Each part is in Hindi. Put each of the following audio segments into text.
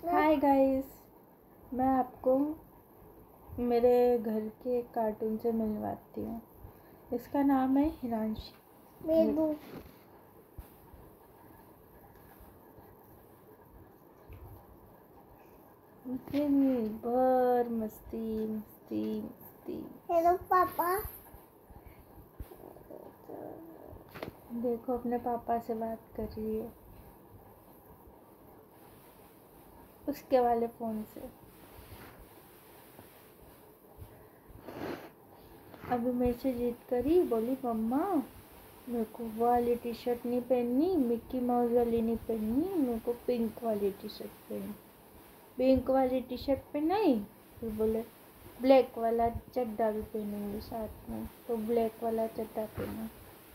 हाय गाइस, मैं आपको मेरे घर के कार्टून से मिलवाती हूँ। इसका नाम है हिरांशी। दिन भर मस्ती मस्ती मस्ती। हेलो पापा। देखो अपने पापा से बात कर रही है उसके वाले फ़ोन से। अभी मेरे से जिद करी, बोली मम्मा मेरे को वो वाली टी शर्ट नहीं पहननी, मिक्की माउस वाली नहीं पहननी, मेरे को पिंक वाली टी शर्ट पहननी। पिंक वाली टी शर्ट पहनाई, फिर बोले ब्लैक वाला चड्डा भी पहनूंगी साथ में, तो ब्लैक वाला चड्डा पहना।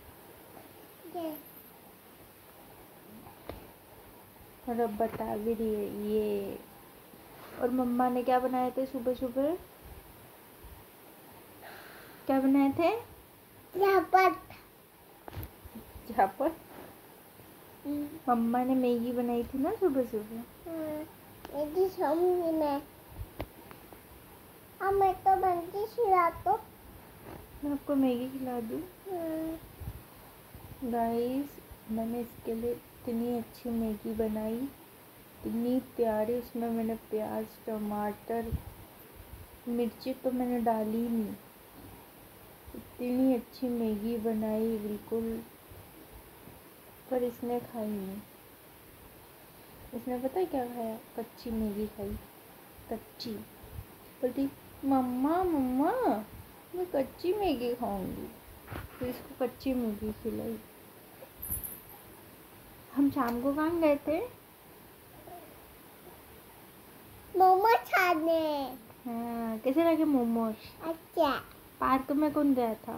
और अब बता भी रही है ये। और मम्मा ने क्या बनाए थे सुबह सुबह? क्या बनाए थे? झापट। मम्मा ने मैगी बनाई थी ना सुबह सुबह। मैगी खाऊंगी मैं। मैं तो बनती खिला तो। मैं आपको मैगी खिला दूँ? गाइस, मैंने इसके लिए इतनी अच्छी मैगी बनाई, इतनी प्यारी। उसमें मैंने प्याज, टमाटर, मिर्ची तो मैंने डाली नहीं। इतनी अच्छी मैगी बनाई बिल्कुल, पर इसने खाई नहीं। इसने पता है क्या खाया? कच्ची मैगी खाई, कच्ची। बोलती मम्मा मम्मा मैं कच्ची मैगी खाऊंगी। फिर इसको कच्ची मैगी खिलाई। हम शाम को कहाँ गए थे? मोमोज खाने। हाँ, कैसे लगे मोमोज? अच्छा। पार्क में कौन गया था?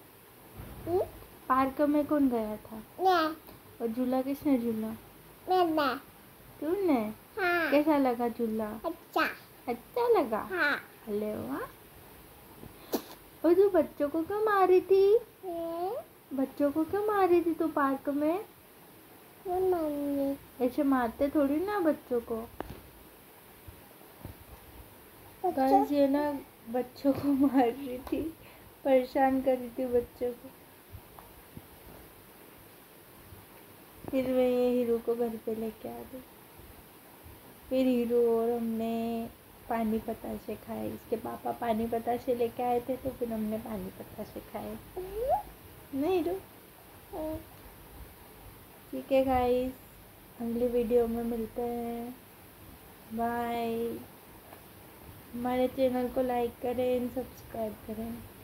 पार्क में कौन गया था? मैं। और झूला किसने झूला? मैंने। तूने? हाँ। कैसा लगा झूला? अच्छा। अच्छा लगा? हाँ। अरे वाह। और तू बच्चों को क्यों मारी थी? बच्चों को क्यों मारी थी तू पार्क में? ऐसे मारते थोड़ी ना बच्चों को। गाइस, ये ना बच्चों को मार रही थी, परेशान कर रही थी बच्चों को। फिर मैं ये हीरो को घर पे लेके आ गई। फिर हीरो और हमने पानी बताशे खाए। इसके पापा पानी बताशे लेके आए थे, तो फिर हमने पानी बताशे खाए। नहीं हीरो। ठीक है गाइस, अगली वीडियो में मिलते हैं। बाय। हमारे चैनल को लाइक करें, सब्सक्राइब करें।